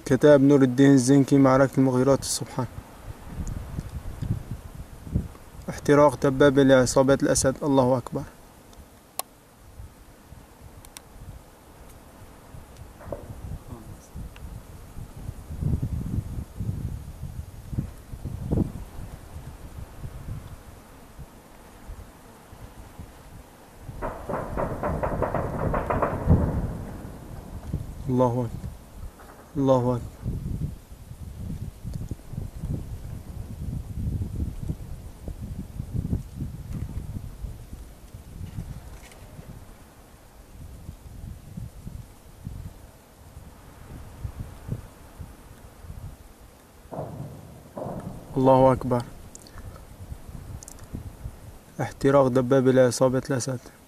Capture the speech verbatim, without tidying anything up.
كتاب نور الدين الزنكي معركة المغيرات السبحان. احتراق دبابة لعصابة الأسد. الله أكبر. الله أكبر. الله أكبر. الله أكبر. احتراق دبابة لعصابة الأسد.